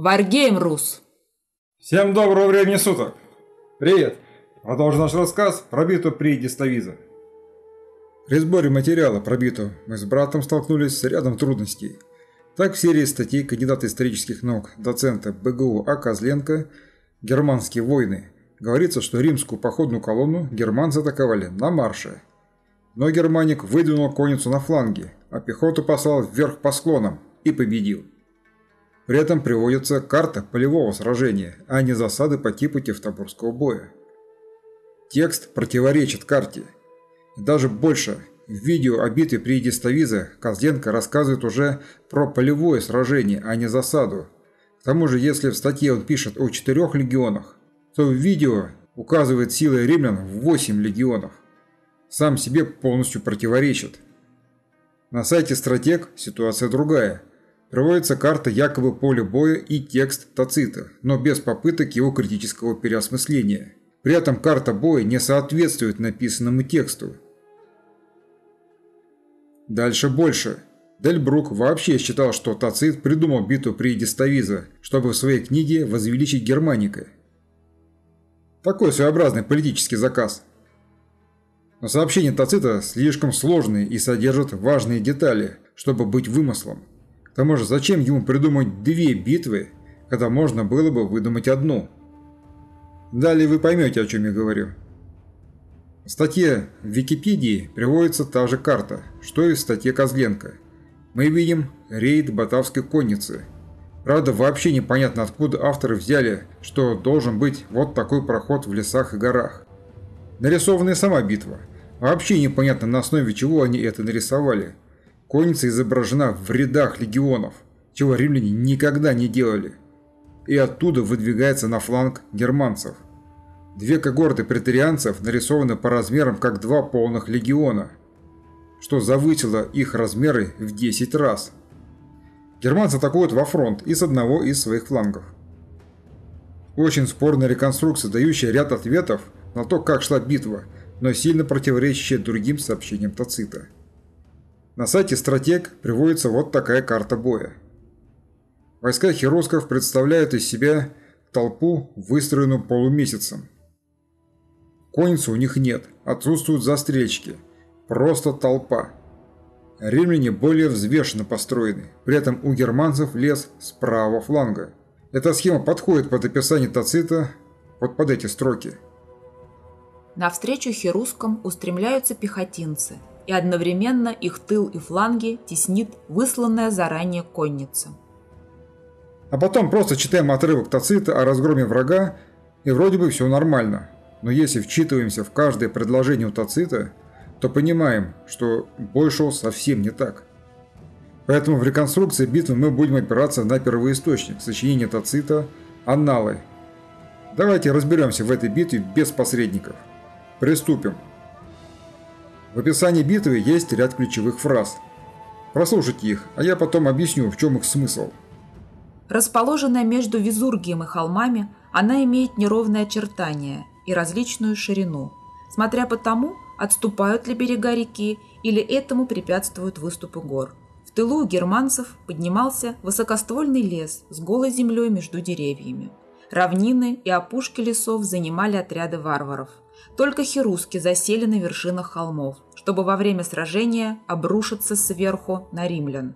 Варгейм Рус! Всем доброго времени суток! Привет! Продолжим наш рассказ про битву при Диставиза. При сборе материала про битву мы с братом столкнулись с рядом трудностей. Так в серии статей кандидата исторических наук доцента БГУ А. Козленко «Германские войны» говорится, что римскую походную колонну германцы атаковали на марше. Но германик выдвинул конницу на фланге, а пехоту послал вверх по склонам и победил. При этом приводится карта полевого сражения, а не засады по типу Тевтобурского боя. Текст противоречит карте. И даже больше, в видео о битве при Диставиза Козленко рассказывает уже про полевое сражение, а не засаду. К тому же, если в статье он пишет о 4 легионах, то в видео указывает силы римлян в 8 легионов. Сам себе полностью противоречит. На сайте «Стратег» ситуация другая. Приводится карта якобы поля боя и текст Тацита, но без попыток его критического переосмысления. При этом карта боя не соответствует написанному тексту. Дальше больше. Дельбрук вообще считал, что Тацит придумал битву при Диставиза, чтобы в своей книге возвеличить Германика. Такой своеобразный политический заказ. Но сообщения Тацита слишком сложные и содержат важные детали, чтобы быть вымыслом. К тому же, зачем ему придумать 2 битвы, когда можно было бы выдумать одну? Далее вы поймете, о чем я говорю. В статье в Википедии приводится та же карта, что и в статье Козленко. Мы видим рейд Батавской конницы. Правда, вообще непонятно, откуда авторы взяли, что должен быть вот такой проход в лесах и горах. Нарисована и сама битва. Вообще непонятно, на основе чего они это нарисовали. Конница изображена в рядах легионов, чего римляне никогда не делали. И оттуда выдвигается на фланг германцев. 2 когорты претарианцев нарисованы по размерам как 2 полных легиона, что завысило их размеры в 10 раз. Германцы атакуют во фронт и с одного из своих флангов. Очень спорная реконструкция, дающая ряд ответов на то, как шла битва, но сильно противоречащая другим сообщениям Тацита. На сайте «Стратег» приводится вот такая карта боя. Войска херусков представляют из себя толпу, выстроенную полумесяцем. Конницы у них нет, отсутствуют застрельщики. Просто толпа. Римляне более взвешенно построены, при этом у германцев лес с правого фланга. Эта схема подходит под описание Тацита вот под эти строки. Навстречу херускам устремляются пехотинцы, и одновременно их тыл и фланги теснит высланная заранее конница. А потом просто читаем отрывок Тацита о разгроме врага, и вроде бы все нормально. Но если вчитываемся в каждое предложение у Тацита, то понимаем, что бой шел совсем не так. Поэтому в реконструкции битвы мы будем опираться на первоисточник сочинения Тацита «Анналы». Давайте разберемся в этой битве без посредников. Приступим. В описании битвы есть ряд ключевых фраз. Прослушайте их, а я потом объясню, в чем их смысл. Расположенная между Везургием и холмами, она имеет неровные очертания и различную ширину, смотря по тому, отступают ли берега реки или этому препятствуют выступы гор. В тылу у германцев поднимался высокоствольный лес с голой землей между деревьями. Равнины и опушки лесов занимали отряды варваров. Только херуски засели на вершинах холмов, чтобы во время сражения обрушиться сверху на римлян.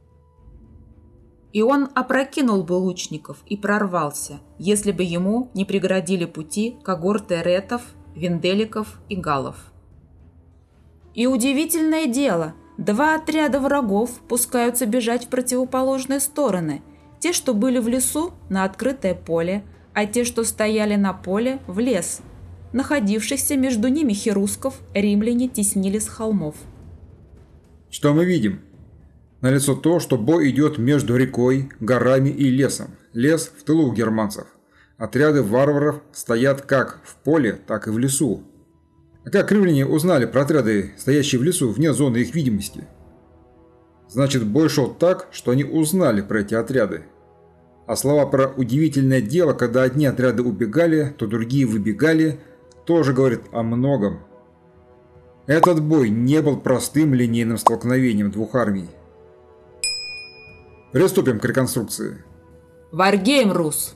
И он опрокинул бы лучников и прорвался, если бы ему не преградили пути когорты эретов, венделиков и галлов. И удивительное дело, 2 отряда врагов пускаются бежать в противоположные стороны, те, что были в лесу, на открытое поле, а те, что стояли на поле, в лес. Находившихся между ними херусков римляне теснили с холмов. Что мы видим? Налицо то, что бой идет между рекой, горами и лесом. Лес в тылу у германцев. Отряды варваров стоят как в поле, так и в лесу. А как римляне узнали про отряды, стоящие в лесу, вне зоны их видимости? Значит, бой шел так, что они узнали про эти отряды. А слова про удивительное дело, когда одни отряды убегали, то другие выбегали, тоже говорит о многом. Этот бой не был простым линейным столкновением 2 армий. Приступим к реконструкции. Варгейм, Рус!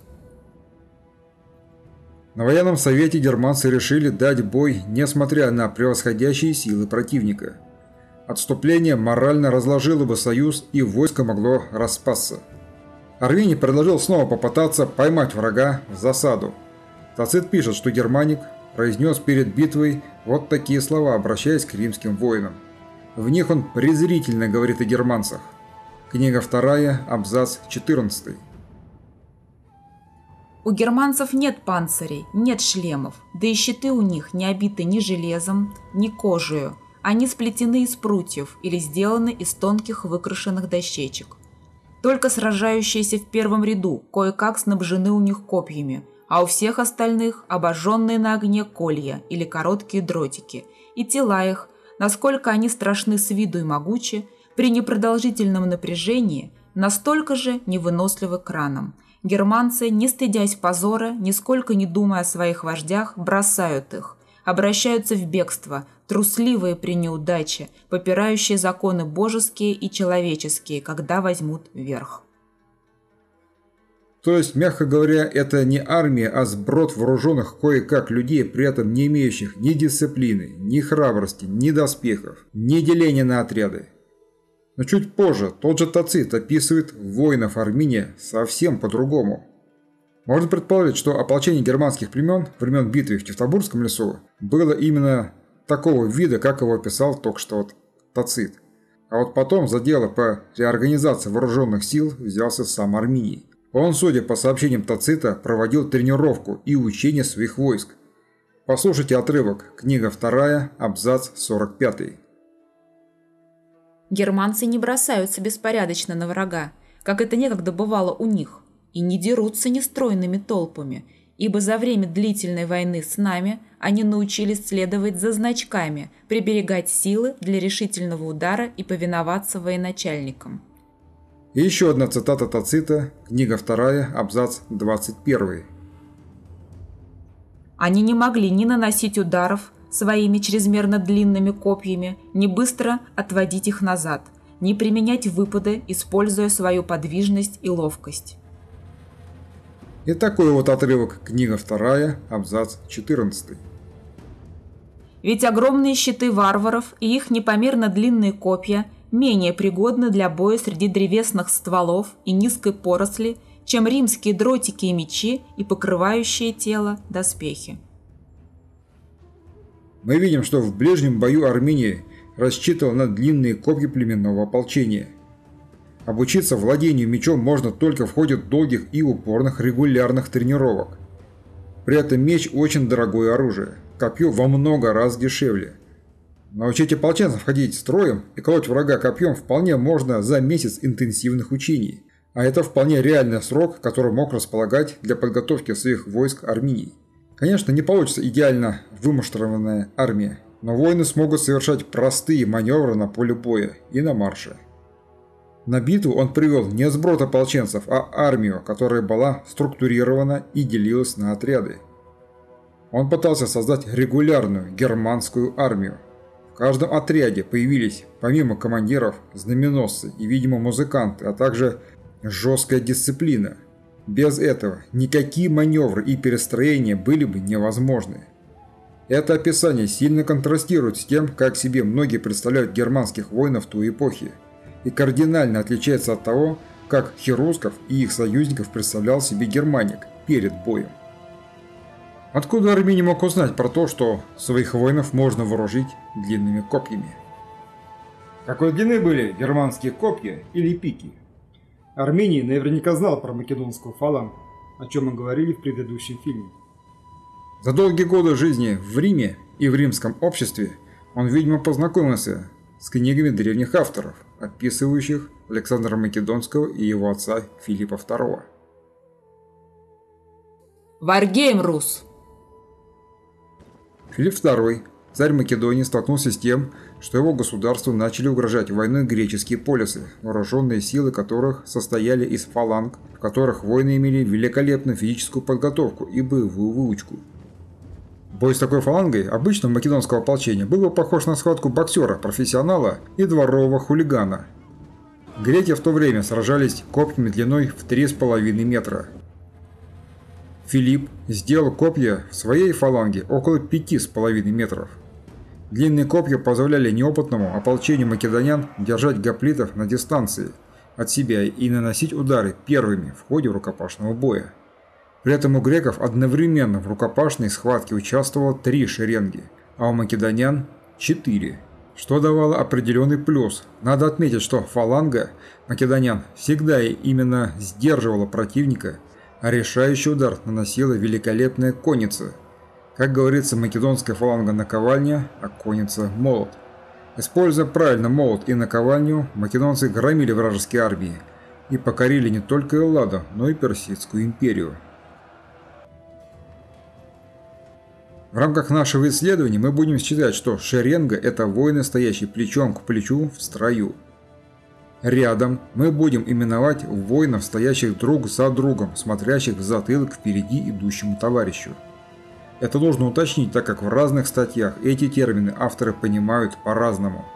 На военном совете германцы решили дать бой, несмотря на превосходящие силы противника. Отступление морально разложило бы союз, и войско могло распасться. Арминий предложил снова попытаться поймать врага в засаду. Тацит пишет, что германик произнес перед битвой вот такие слова, обращаясь к римским воинам. В них он презрительно говорит о германцах. Книга 2, абзац 14. У германцев нет панцирей, нет шлемов, да и щиты у них не обиты ни железом, ни кожею. Они сплетены из прутьев или сделаны из тонких выкрашенных дощечек. Только сражающиеся в первом ряду кое-как снабжены у них копьями, а у всех остальных обожженные на огне колья или короткие дротики, и тела их, насколько они страшны с виду и могучи, при непродолжительном напряжении настолько же невыносливы к ранам. Германцы, не стыдясь позора, нисколько не думая о своих вождях, бросают их, обращаются в бегство, трусливые при неудаче, попирающие законы божеские и человеческие, когда возьмут верх. То есть, мягко говоря, это не армия, а сброд вооруженных кое-как людей, при этом не имеющих ни дисциплины, ни храбрости, ни доспехов, ни деления на отряды. Но чуть позже тот же Тацит описывает воинов Арминия совсем по-другому. Можно предположить, что ополчение германских племен времен битвы в Тевтобургском лесу было именно такого вида, как его описал только что Тацит. А вот потом за дело по реорганизации вооруженных сил взялся сам Арминий. Он, судя по сообщениям Тацита, проводил тренировку и учение своих войск. Послушайте отрывок, книга 2, абзац 45. Германцы не бросаются беспорядочно на врага, как это некогда бывало у них, и не дерутся нестройными толпами, ибо за время длительной войны с нами они научились следовать за значками, приберегать силы для решительного удара и повиноваться военачальникам. И еще одна цитата Тацита, книга 2, абзац 21. Они не могли ни наносить ударов своими чрезмерно длинными копьями, ни быстро отводить их назад, ни применять выпады, используя свою подвижность и ловкость. И такой вот отрывок, книга 2, абзац 14. Ведь огромные щиты варваров и их непомерно длинные копья менее пригодны для боя среди древесных стволов и низкой поросли, чем римские дротики и мечи и покрывающие тело доспехи. Мы видим, что в ближнем бою Арминия рассчитывал на длинные копья племенного ополчения. Обучиться владению мечом можно только в ходе долгих и упорных регулярных тренировок. При этом меч очень дорогое оружие, копье во много раз дешевле. Научить ополченцев ходить строем и колоть врага копьем вполне можно за месяц интенсивных учений. А это вполне реальный срок, который мог располагать для подготовки своих войск Арминий. Конечно, не получится идеально вымуштрованная армия, но воины смогут совершать простые маневры на поле боя и на марше. На битву он привел не сброд ополченцев, а армию, которая была структурирована и делилась на отряды. Он пытался создать регулярную германскую армию. В каждом отряде появились, помимо командиров, знаменосцы и, видимо, музыканты, а также жесткая дисциплина. Без этого никакие маневры и перестроения были бы невозможны. Это описание сильно контрастирует с тем, как себе многие представляют германских воинов той эпохи, и кардинально отличается от того, как херусков и их союзников представлял себе германик перед боем. Откуда Арминий мог узнать про то, что своих воинов можно вооружить длинными копьями? Какой длины были германские копья или пики? Арминий наверняка знал про македонскую фалангу, о чем мы говорили в предыдущем фильме. За долгие годы жизни в Риме и в римском обществе он, видимо, познакомился с книгами древних авторов, описывающих Александра Македонского и его отца Филиппа II. Варгейм, Рус! Филипп II, царь Македонии, столкнулся с тем, что его государству начали угрожать войной греческие полисы, вооруженные силы которых состояли из фаланг, в которых воины имели великолепную физическую подготовку и боевую выучку. Бой с такой фалангой обычного македонского ополчения был бы похож на схватку боксера, профессионала и дворового хулигана. Греки в то время сражались копьями длиной в 3,5 метра. Филипп сделал копья в своей фаланге около 5,5 метров. Длинные копья позволяли неопытному ополчению македонян держать гоплитов на дистанции от себя и наносить удары первыми в ходе рукопашного боя. При этом у греков одновременно в рукопашной схватке участвовало 3 шеренги, а у македонян 4, что давало определенный плюс. Надо отметить, что фаланга македонян всегда именно сдерживала противника, а решающий удар наносила великолепная конница. Как говорится, македонская фаланга наковальня, а конница молот. Используя правильно молот и наковальню, македонцы громили вражеские армии и покорили не только Элладу, но и Персидскую империю. В рамках нашего исследования мы будем считать, что шеренга – это воины, стоящие плечом к плечу в строю. Рядом мы будем именовать воинов, стоящих друг за другом, смотрящих в затылок впереди идущему товарищу. Это нужно уточнить, так как в разных статьях эти термины авторы понимают по-разному.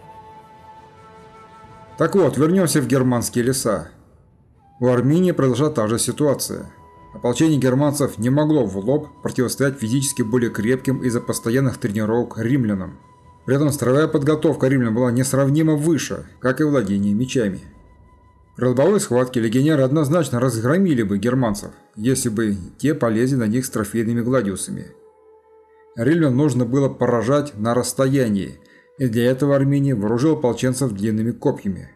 Так вот, вернемся в германские леса. У Армении произошла та же ситуация. Ополчение германцев не могло в лоб противостоять физически более крепким из-за постоянных тренировок римлянам. При этом строевая подготовка римлян была несравнимо выше, как и владение мечами. В лобовой схватке легионеры однозначно разгромили бы германцев, если бы те полезли на них с трофейными гладиусами. Римлян нужно было поражать на расстоянии, и для этого Армения вооружил ополченцев длинными копьями.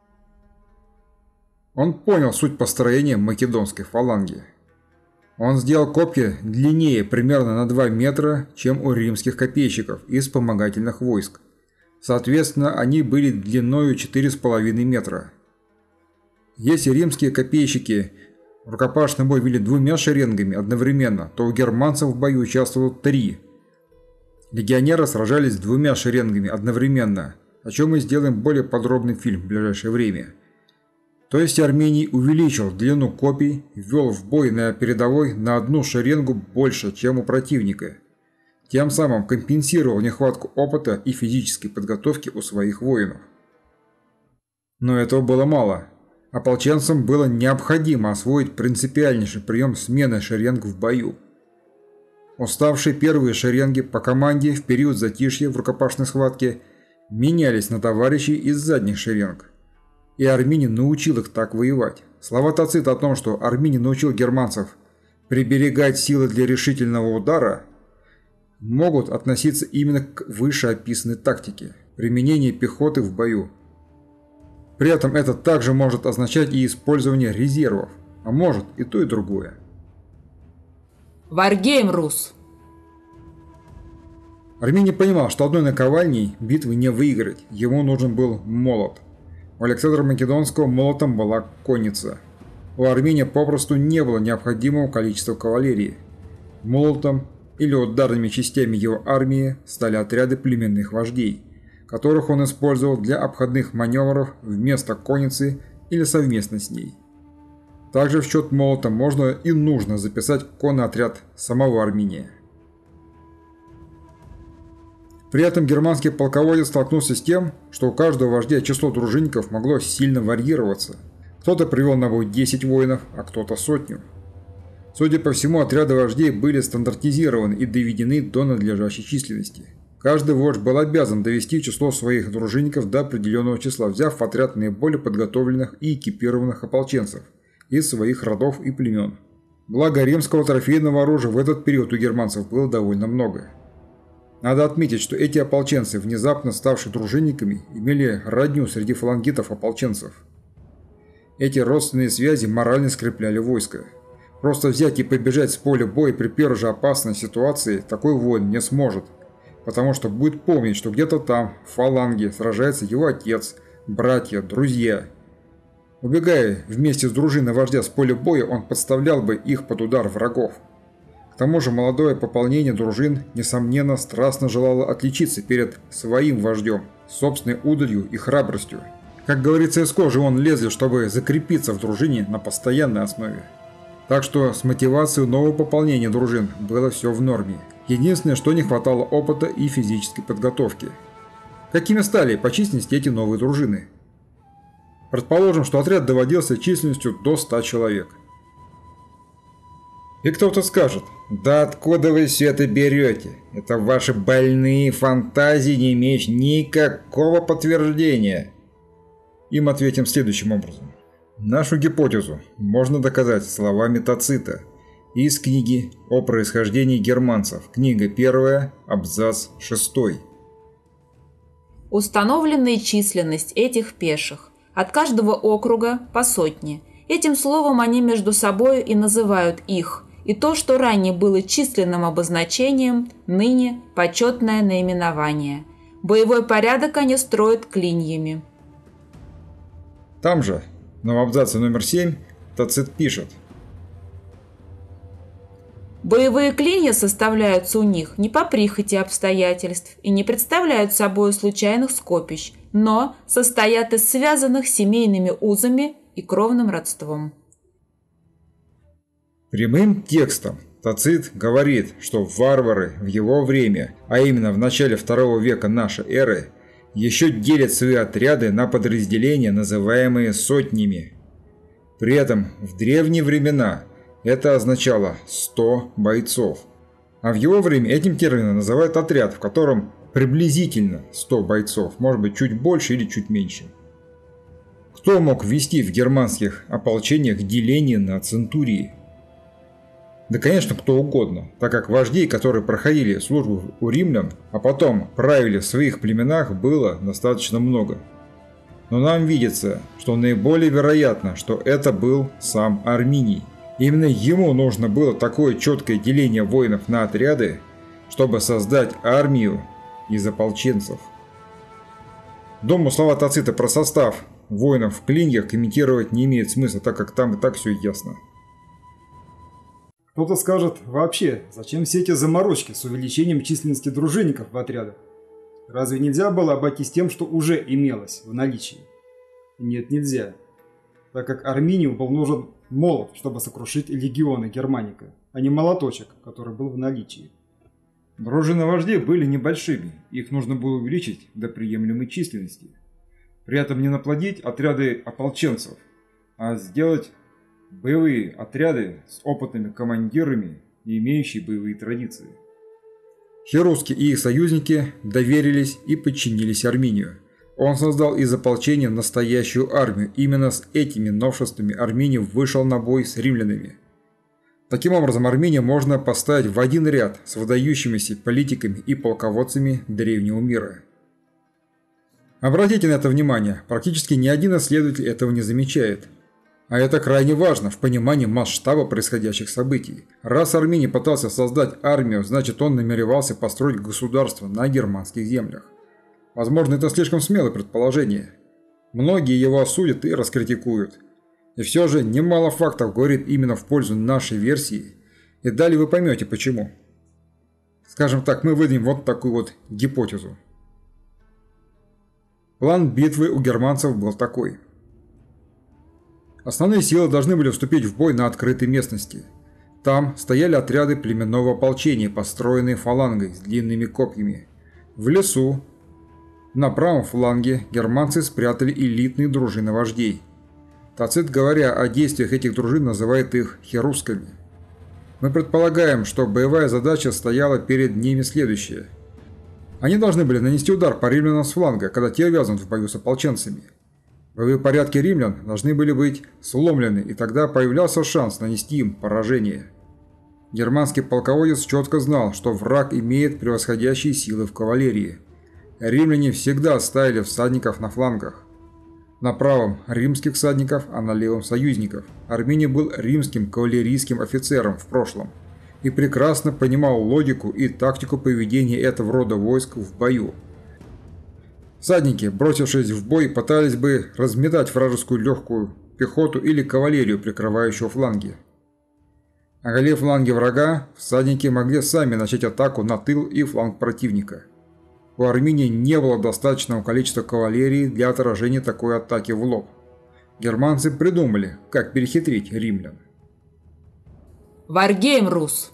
Он понял суть построения македонской фаланги. Он сделал копья длиннее примерно на 2 метра, чем у римских копейщиков из вспомогательных войск. Соответственно, они были длиною 4,5 метра. Если римские копейщики в рукопашный бой вели 2 шеренгами одновременно, то у германцев в бою участвовало 3. Легионеры сражались 2 шеренгами одновременно, о чем мы сделаем более подробный фильм в ближайшее время. То есть Армений увеличил длину копий и ввел в бой на передовой на 1 шеренгу больше, чем у противника. Тем самым компенсировал нехватку опыта и физической подготовки у своих воинов. Но этого было мало. Ополченцам было необходимо освоить принципиальнейший прием смены шеренг в бою. Уставшие первые шеренги по команде в период затишья в рукопашной схватке менялись на товарищей из задних шеренг. И Арминий научил их так воевать. Слова Тацита о том, что Арминий научил германцев приберегать силы для решительного удара, могут относиться именно к вышеописанной тактике – применения пехоты в бою. При этом это также может означать и использование резервов, а может и то, и другое. Варгейм, Рус! Арминий понимал, что одной наковальней битвы не выиграть, ему нужен был молот. У Александра Македонского молотом была конница. У Армения попросту не было необходимого количества кавалерии. Молотом или ударными частями его армии стали отряды племенных вождей, которых он использовал для обходных маневров вместо конницы или совместно с ней. Также в счет молота можно и нужно записать конный отряд самого Армения. При этом германский полководец столкнулся с тем, что у каждого вождя число дружинников могло сильно варьироваться. Кто-то привел на бой 10 воинов, а кто-то 100. Судя по всему, отряды вождей были стандартизированы и доведены до надлежащей численности. Каждый вождь был обязан довести число своих дружинников до определенного числа, взяв в отряд наиболее подготовленных и экипированных ополченцев из своих родов и племен. Благо римского трофейного оружия в этот период у германцев было довольно много. Надо отметить, что эти ополченцы, внезапно ставшие дружинниками, имели родню среди фалангитов-ополченцев. Эти родственные связи морально скрепляли войско. Просто взять и побежать с поля боя при первой же опасной ситуации такой воин не сможет, потому что будет помнить, что где-то там, в фаланге, сражается его отец, братья, друзья. Убегая вместе с дружиной вождя с поля боя, он подставлял бы их под удар врагов. К тому же молодое пополнение дружин, несомненно, страстно желало отличиться перед своим вождем, собственной удалью и храбростью. Как говорится, из кожи он лезли, чтобы закрепиться в дружине на постоянной основе. Так что с мотивацией нового пополнения дружин было все в норме. Единственное, что не хватало опыта и физической подготовки. Какими стали по численности эти новые дружины? Предположим, что отряд доводился численностью до 100 человек. И кто-то скажет: да откуда вы все это берете? Это ваши больные фантазии, не имеющие никакого подтверждения. Им ответим следующим образом. Нашу гипотезу можно доказать словами Тацита из книги о происхождении германцев, книга 1, абзац 6. Установленная численность этих пеших от каждого округа по сотне. Этим словом они между собой и называют их, и то, что ранее было численным обозначением, ныне почетное наименование. Боевой порядок они строят клиньями. Там же, но в абзаце номер 7, Тацит пишет: боевые клинья составляются у них не по прихоти обстоятельств и не представляют собой случайных скопищ, но состоят из связанных семейными узами и кровным родством. Прямым текстом Тацит говорит, что варвары в его время, а именно в начале II века нашей эры, еще делят свои отряды на подразделения, называемые сотнями. При этом в древние времена это означало 100 бойцов, а в его время этим термином называют отряд, в котором приблизительно 100 бойцов, может быть чуть больше или чуть меньше. Кто мог ввести в германских ополчениях деление на центурии? Да, конечно, кто угодно, так как вождей, которые проходили службу у римлян, а потом правили в своих племенах, было достаточно много. Но нам видится, что наиболее вероятно, что это был сам Арминий. Именно ему нужно было такое четкое деление воинов на отряды, чтобы создать армию из ополченцев. Думаю, слова Тацита про состав воинов в клиньях комментировать не имеет смысла, так как там и так все ясно. Кто-то скажет: вообще, зачем все эти заморочки с увеличением численности дружинников в отрядах? Разве нельзя было обойтись тем, что уже имелось в наличии? Нет, нельзя. Так как Арминию был нужен молот, чтобы сокрушить легионы Германика, а не молоточек, который был в наличии. Дружины вождей были небольшими, их нужно было увеличить до приемлемой численности. При этом не наплодить отряды ополченцев, а сделать боевые отряды с опытными командирами и имеющие боевые традиции. Херусский и их союзники доверились и подчинились Арминию. Он создал из ополчения настоящую армию. Именно с этими новшествами Арминий вышел на бой с римлянами. Таким образом, Армения можно поставить в один ряд с выдающимися политиками и полководцами древнего мира. Обратите на это внимание, практически ни один исследователь этого не замечает. А это крайне важно в понимании масштаба происходящих событий. Раз Арминий пытался создать армию, значит он намеревался построить государство на германских землях. Возможно, это слишком смелое предположение. Многие его осудят и раскритикуют. И все же немало фактов говорит именно в пользу нашей версии. И далее вы поймете почему. Скажем так, мы выдвинем вот такую вот гипотезу. План битвы у германцев был такой. Основные силы должны были вступить в бой на открытой местности. Там стояли отряды племенного ополчения, построенные фалангой с длинными копьями. В лесу, на правом фланге, германцы спрятали элитные дружины вождей. Тацит, говоря о действиях этих дружин, называет их херусскими. Мы предполагаем, что боевая задача стояла перед ними следующая. Они должны были нанести удар по римлянам с фланга, когда те увязнут в бою с ополченцами. Боевые порядки римлян должны были быть сломлены, и тогда появлялся шанс нанести им поражение. Германский полководец четко знал, что враг имеет превосходящие силы в кавалерии. Римляне всегда ставили всадников на флангах. На правом – римских всадников, а на левом – союзников. Арминий был римским кавалерийским офицером в прошлом и прекрасно понимал логику и тактику поведения этого рода войск в бою. Всадники, бросившись в бой, пытались бы разметать вражескую легкую пехоту или кавалерию, прикрывающую фланги. Оголив фланги врага, всадники могли сами начать атаку на тыл и фланг противника. У Арминии не было достаточного количества кавалерии для отражения такой атаки в лоб. Германцы придумали, как перехитрить римлян. Варгейм, Рус!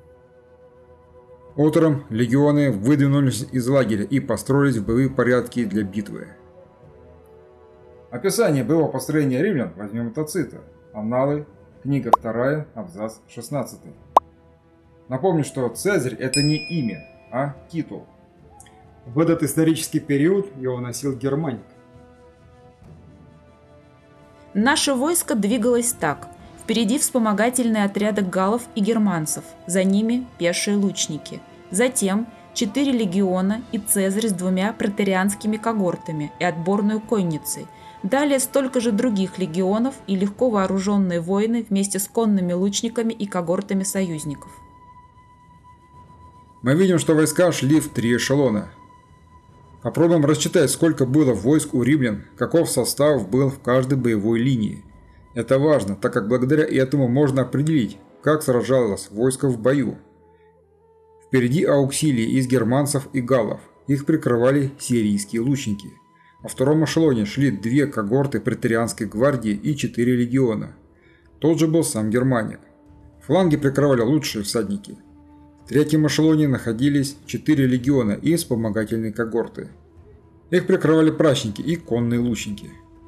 Утром легионы выдвинулись из лагеря и построились в боевые порядки для битвы. Описание боевого построения римлян возьмем у Тацита. Анналы, книга 2, абзац 16. Напомню, что Цезарь – это не имя, а титул. В этот исторический период его носил Германик. Наше войско двигалось так. Впереди вспомогательные отряды галлов и германцев, за ними пешие лучники. Затем 4 легиона и Цезарь с 2 преторианскими когортами и отборной конницей. Далее столько же других легионов и легко вооруженные воины вместе с конными лучниками и когортами союзников. Мы видим, что войска шли в 3 эшелона. Попробуем рассчитать, сколько было войск у римлян, каков состав был в каждой боевой линии. Это важно, так как благодаря этому можно определить, как сражалось войско в бою. Впереди ауксилии из германцев и галлов, их прикрывали сирийские лучники. Во втором эшелоне шли 2 когорты преторианской гвардии и 4 легиона. Тот же был сам Германик. Фланги прикрывали лучшие всадники. В третьем эшелоне находились 4 легиона и вспомогательные когорты. Их прикрывали прачники и конные лучники.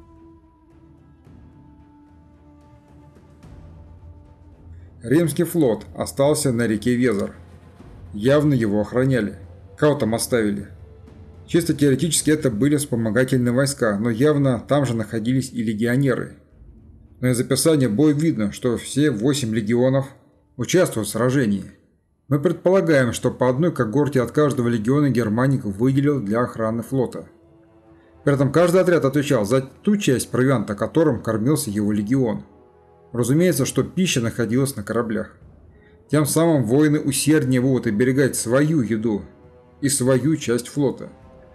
Римский флот остался на реке Везар. Явно его охраняли. Кого там оставили? Чисто теоретически это были вспомогательные войска, но явно там же находились и легионеры. Но из описания боя видно, что все 8 легионов участвуют в сражении. Мы предполагаем, что по одной когорте от каждого легиона Германик выделил для охраны флота. При этом каждый отряд отвечал за ту часть провианта, которым кормился его легион. Разумеется, что пища находилась на кораблях. Тем самым воины усерднее будут оберегать свою еду и свою часть флота.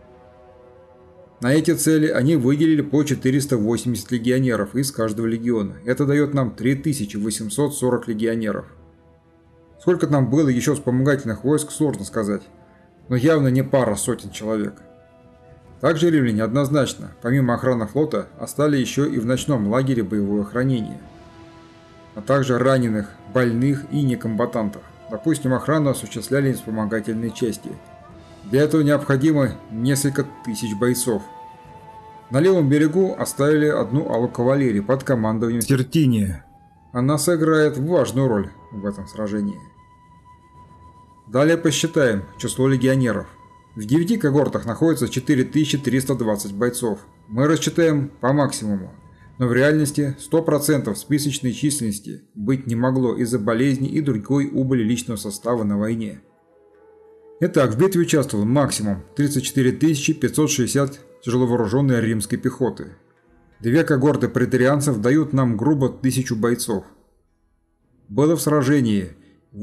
На эти цели они выделили по 480 легионеров из каждого легиона. Это дает нам 3840 легионеров. Сколько там было еще вспомогательных войск, сложно сказать, но явно не пара сотен человек. Также римляне однозначно, помимо охраны флота, оставили еще и в ночном лагере боевое хранение, а также раненых, больных и некомбатантов. Допустим, охрану осуществляли вспомогательные части. Для этого необходимо несколько тысяч бойцов. На левом берегу оставили одну алую кавалерию под командованием Тертиния. Она сыграет важную роль в этом сражении. Далее посчитаем число легионеров. В 9 когортах находится 4320 бойцов. Мы рассчитаем по максимуму, но в реальности 100% списочной численности быть не могло из-за болезни и другой убыли личного состава на войне. Итак, в битве участвовал максимум 34 560 тяжеловооруженной римской пехоты. 2 когорты преторианцев дают нам грубо 1000 бойцов. Было в сражении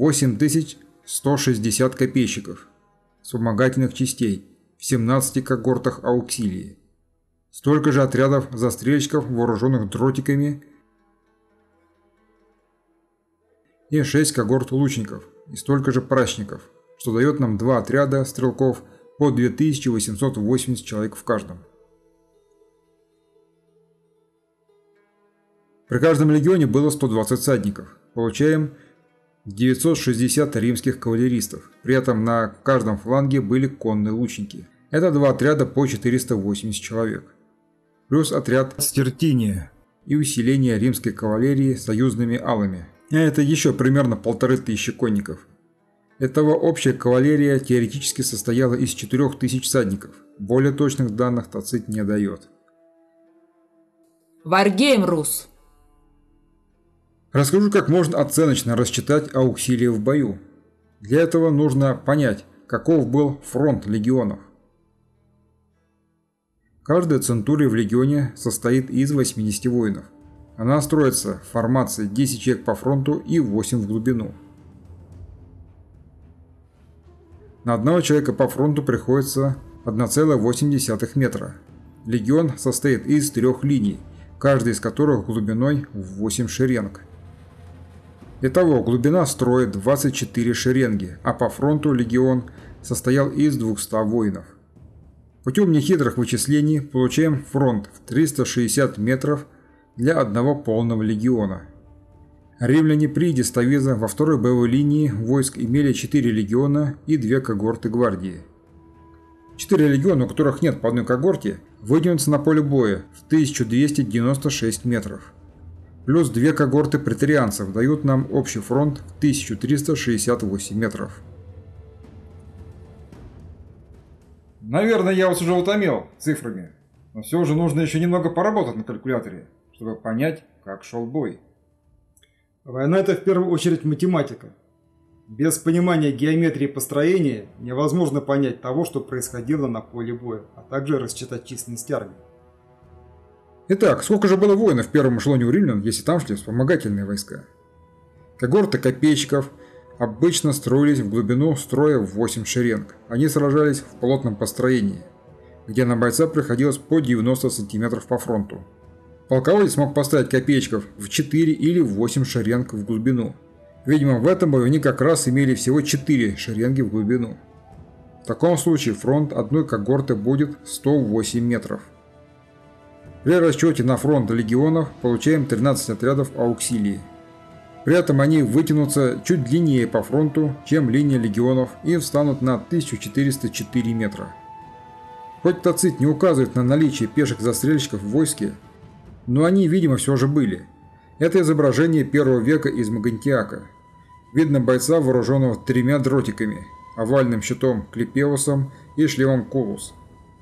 8160 копейщиков, вспомогательных частей, в 17 когортах ауксилии. Столько же отрядов застрельщиков, вооруженных дротиками, и 6 когорт лучников, и столько же прачников, что дает нам 2 отряда стрелков по 2880 человек в каждом. При каждом легионе было 120 всадников. Получаем 960 римских кавалеристов. При этом на каждом фланге были конные лучники. Это 2 отряда по 480 человек. Плюс отряд Стертиния и усиление римской кавалерии союзными алами. Это еще примерно 1500 конников. Итого общая кавалерия теоретически состояла из 4000 всадников. Более точных данных Тацит не дает. Варгейм, Рус! Расскажу, как можно оценочно рассчитать ауксилии в бою. Для этого нужно понять, каков был фронт легионов. Каждая центурия в легионе состоит из 80 воинов. Она строится в формации 10 человек по фронту и 8 в глубину. На одного человека по фронту приходится 1,8 метра. Легион состоит из 3 линий, каждая из которых глубиной в 8 шеренг. Итого глубина строя 24 шеренги, а по фронту легион состоял из 200 воинов. Путем нехитрых вычислений получаем фронт в 360 метров для одного полного легиона. Римляне при Диставиза во второй боевой линии войск имели 4 легиона и 2 когорты гвардии. 4 легиона, у которых нет по одной когорте, выдвинутся на поле боя в 1296 метров. Плюс 2 когорты преторианцев дают нам общий фронт в 1368 метров. Наверное, я вас уже утомил цифрами, но все же нужно еще немного поработать на калькуляторе, чтобы понять, как шел бой. Война – это в первую очередь математика. Без понимания геометрии построения невозможно понять того, что происходило на поле боя, а также рассчитать численность армии. Итак, сколько же было воинов в первом эшелоне у римлян, если там шли вспомогательные войска? Когорты копейщиков обычно строились в глубину строя в 8 шеренг. Они сражались в плотном построении, где на бойца приходилось по 90 сантиметров по фронту. Полководец мог поставить копейщиков в 4 или 8 шеренг в глубину. Видимо, в этом бою они как раз имели всего 4 шеренги в глубину. В таком случае фронт одной когорты будет 108 метров. При расчете на фронт легионов получаем 13 отрядов ауксилии. При этом они вытянутся чуть длиннее по фронту, чем линия легионов, и встанут на 1404 метра. Хоть Тацит не указывает на наличие пеших застрельщиков в войске, но они, видимо, все же были. Это изображение 1 века из Магантиака. Видно бойца, вооруженного 3 дротиками, овальным щитом Клепеусом и шлемом Кулус.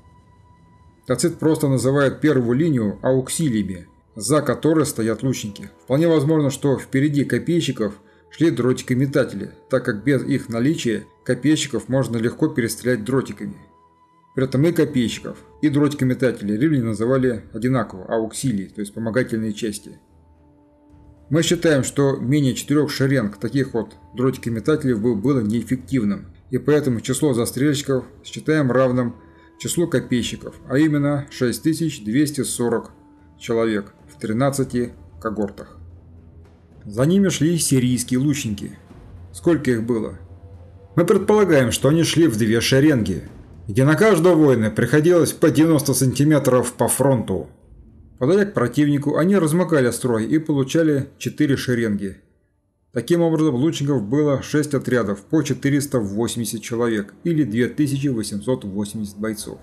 Тацит просто называет первую линию ауксилиями, за которой стоят лучники. Вполне возможно, что впереди копейщиков шли дротикометатели, так как без их наличия копейщиков можно легко перестрелять дротиками. При этом и копейщиков, и дротикометатели римляне называли одинаково ауксилии, то есть вспомогательные части. Мы считаем, что менее 4 шеренг таких вот дротикометателей было неэффективным, и поэтому число застрельщиков считаем равным числу копейщиков, а именно 6240 человек в 13 когортах. За ними шли сирийские лучники. Сколько их было? Мы предполагаем, что они шли в 2 шеренги, где на каждого воина приходилось по 90 сантиметров по фронту. Подойдя к противнику, они размыкали строй и получали 4 шеренги. Таким образом, лучников было 6 отрядов по 480 человек или 2880 бойцов.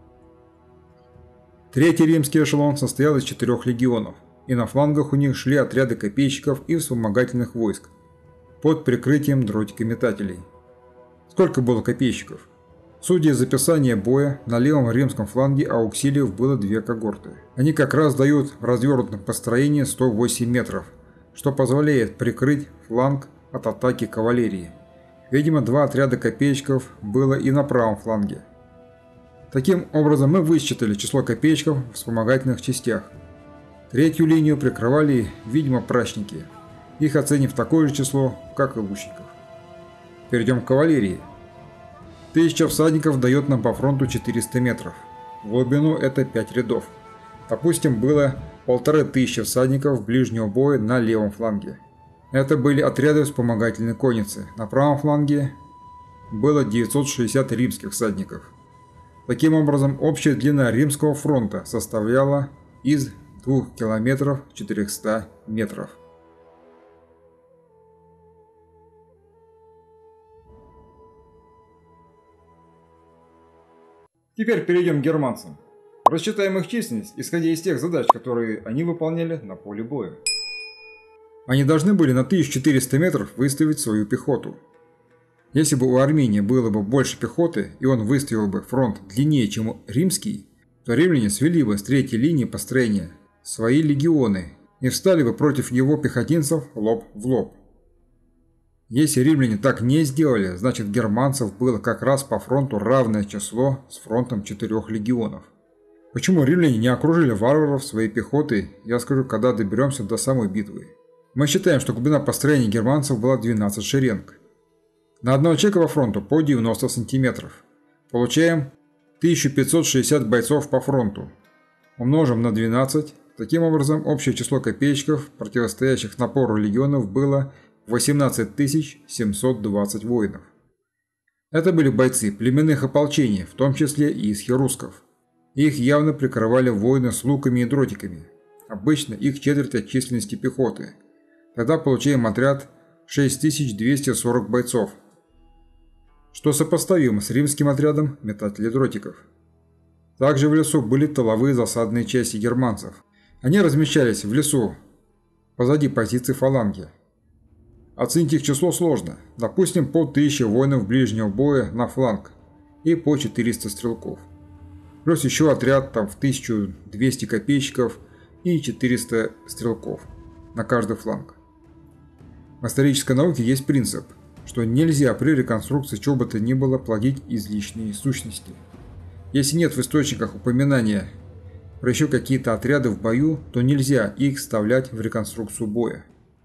Третий римский эшелон состоял из 4 легионов, и на флангах у них шли отряды копейщиков и вспомогательных войск под прикрытием дротикометателей. Сколько было копейщиков? Судя из описания боя, на левом римском фланге ауксилиев было 2 когорты. Они как раз дают в развернутом построении 108 метров, что позволяет прикрыть фланг от атаки кавалерии. Видимо, 2 отряда копейщиков было и на правом фланге. Таким образом, мы высчитали число копейщиков в вспомогательных частях. Третью линию прикрывали, видимо, прачники, их оценив такое же число, как и лучников. Перейдем к кавалерии. 1000 всадников дает нам по фронту 400 метров. В глубину это 5 рядов. Допустим, было 1500 всадников ближнего боя на левом фланге. Это были отряды вспомогательной конницы. На правом фланге было 960 римских всадников. Таким образом, общая длина римского фронта составляла из 2 километров 400 метров. Теперь перейдем к германцам. Рассчитаем их численность, исходя из тех задач, которые они выполняли на поле боя. Они должны были на 1400 метров выставить свою пехоту. Если бы у Армении было бы больше пехоты, и он выставил бы фронт длиннее, чем римский, то римляне свели бы с третьей линии построения свои легионы и встали бы против его пехотинцев лоб в лоб. Если римляне так не сделали, значит германцев было как раз по фронту равное число с фронтом 4 легионов. Почему римляне не окружили варваров своей пехотой, я скажу, когда доберемся до самой битвы. Мы считаем, что глубина построения германцев была 12 шеренг. На одного человека по фронту по 90 сантиметров. Получаем 1560 бойцов по фронту. Умножим на 12. Таким образом, общее число копейщиков, противостоящих напору легионов, было 18 720 воинов. Это были бойцы племенных ополчений, в том числе и из херусков. Их явно прикрывали воины с луками и дротиками. Обычно их четверть от численности пехоты. Тогда получаем отряд 6240 бойцов. что сопоставимо с римским отрядом метателей дротиков. Также в лесу были тыловые засадные части германцев. Они размещались в лесу позади позиций фаланги. Оценить их число сложно. Допустим, по 1000 воинов ближнего боя на фланг и по 400 стрелков. Плюс еще отряд там в 1200 копейщиков и 400 стрелков на каждый фланг. В исторической науке есть принцип, что нельзя при реконструкции чего бы то ни было плодить излишние сущности. Если нет в источниках упоминания про еще какие-то отряды в бою, то нельзя их вставлять в реконструкцию боя.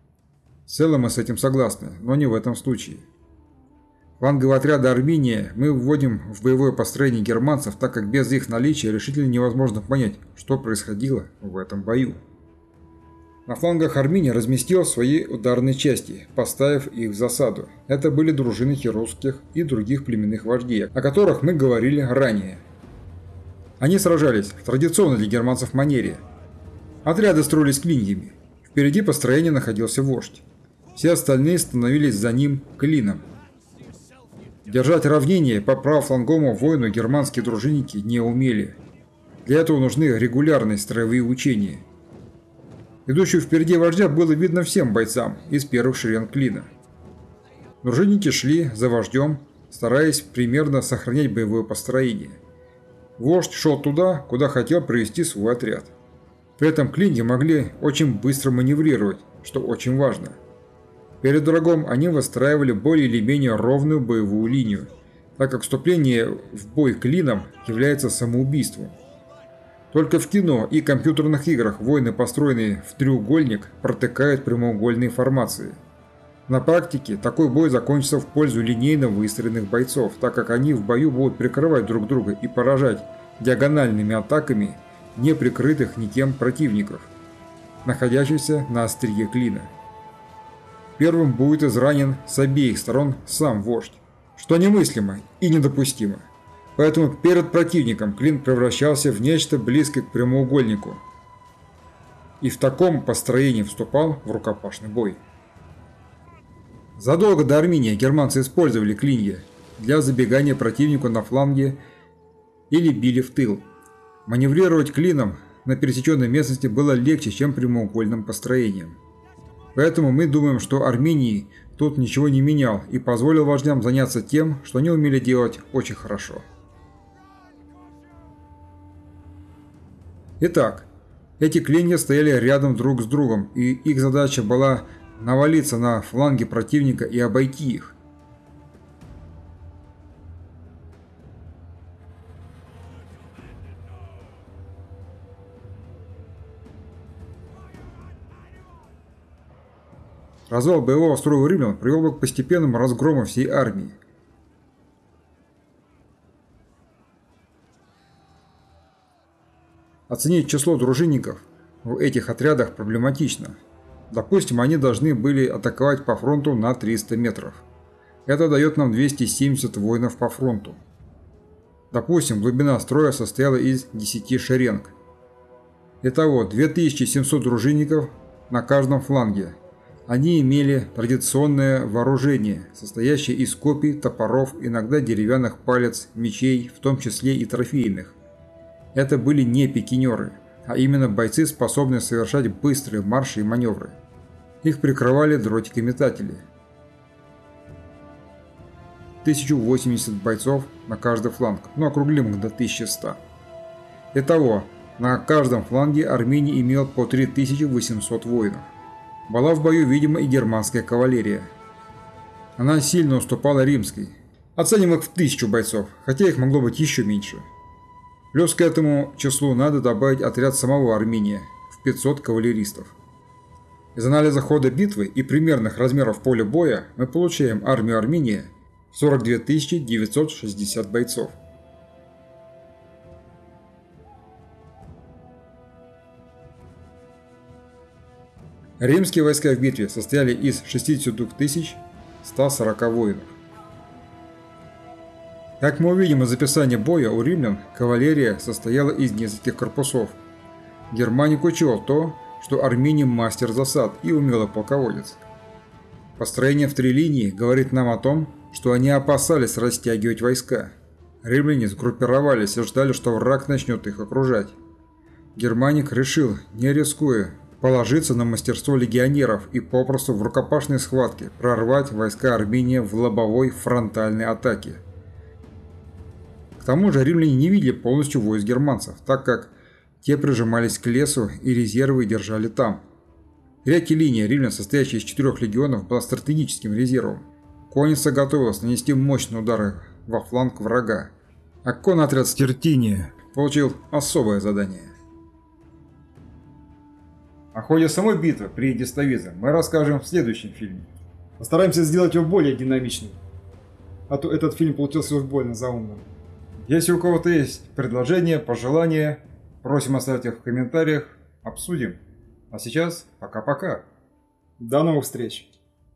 В целом мы с этим согласны, но не в этом случае. Фланговые отряды Армения мы вводим в боевое построение германцев, так как без их наличия решительно невозможно понять, что происходило в этом бою. На флангах Армения разместил свои ударные части, поставив их в засаду. Это были дружины херусских и других племенных вождей, о которых мы говорили ранее. Они сражались в традиционной для германцев манере. Отряды строились клиньями. Впереди построения находился вождь. Все остальные становились за ним клином. Держать равнение по правофланговому воину германские дружинники не умели. Для этого нужны регулярные строевые учения. Идущего впереди вождя было видно всем бойцам из первых шеренг клина. Дружинники шли за вождем, стараясь примерно сохранять боевое построение. Вождь шел туда, куда хотел привести свой отряд. При этом клиньи могли очень быстро маневрировать, что очень важно. Перед врагом они выстраивали более или менее ровную боевую линию, так как вступление в бой клином является самоубийством. Только в кино и компьютерных играх воины, построенные в треугольник, протыкают прямоугольные формации. На практике такой бой закончится в пользу линейно выстроенных бойцов, так как они в бою будут прикрывать друг друга и поражать диагональными атаками не прикрытых никем противников, находящихся на острие клина. Первым будет изранен с обеих сторон сам вождь, что немыслимо и недопустимо. Поэтому перед противником клин превращался в нечто близкое к прямоугольнику и в таком построении вступал в рукопашный бой. Задолго до Армения германцы использовали клинья для забегания противнику на фланге или били в тыл. Маневрировать клином на пересеченной местности было легче, чем прямоугольным построением. Поэтому мы думаем, что Армении тут ничего не менял и позволил вождям заняться тем, что они умели делать очень хорошо. Итак, эти клинья стояли рядом друг с другом, и их задача была навалиться на фланги противника и обойти их. Развал боевого строя у римлян привел бы к постепенному разгрому всей армии. Оценить число дружинников в этих отрядах проблематично. Допустим, они должны были атаковать по фронту на 300 метров. Это дает нам 270 воинов по фронту. Допустим, глубина строя состояла из 10 шеренг. Итого 2700 дружинников на каждом фланге. Они имели традиционное вооружение, состоящее из копий, топоров, иногда деревянных палец, мечей, в том числе и трофейных. Это были не пикинеры, а именно бойцы, способные совершать быстрые марши и маневры. Их прикрывали дротикометатели. 1080 бойцов на каждый фланг, но округлим их до 1100. Итого, на каждом фланге Армения имел по 3800 воинов. Была в бою, видимо, и германская кавалерия. Она сильно уступала римской. Оценим их в 1000 бойцов, хотя их могло быть еще меньше. Плюс к этому числу надо добавить отряд самого Армения в 500 кавалеристов. Из анализа хода битвы и примерных размеров поля боя мы получаем армию Армения в 42 960 бойцов. Римские войска в битве состояли из 62 140 воинов. Как мы увидим из описания боя у римлян, кавалерия состояла из нескольких корпусов. Германик учел то, что Арминий мастер засад и умелый полководец. Построение в 3 линии говорит нам о том, что они опасались растягивать войска. Римляне сгруппировались и ждали, что враг начнет их окружать. Германик решил, не рискуя, положиться на мастерство легионеров и попросту в рукопашной схватке прорвать войска Армения в лобовой фронтальной атаке. К тому же римляне не видели полностью войск германцев, так как те прижимались к лесу и резервы держали там. Третья линия римлян, состоящая из 4 легионов, была стратегическим резервом. Конница готовилась нанести мощные удары во фланг врага, а конный отряд Стертиния получил особое задание. О ходе самой битвы при Диставизе мы расскажем в следующем фильме. Постараемся сделать его более динамичным. А то этот фильм получился уж больно заумным. Если у кого-то есть предложения, пожелания, просим оставить их в комментариях, обсудим. А сейчас пока-пока. До новых встреч.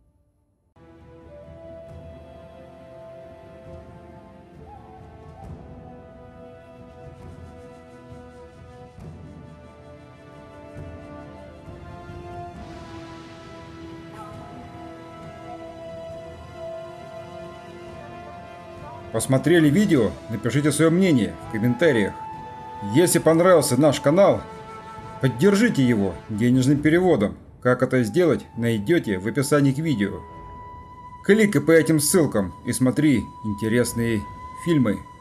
Посмотрели видео? Напишите свое мнение в комментариях. Если понравился наш канал, поддержите его денежным переводом. Как это сделать, найдете в описании к видео. Кликай по этим ссылкам и смотри интересные фильмы.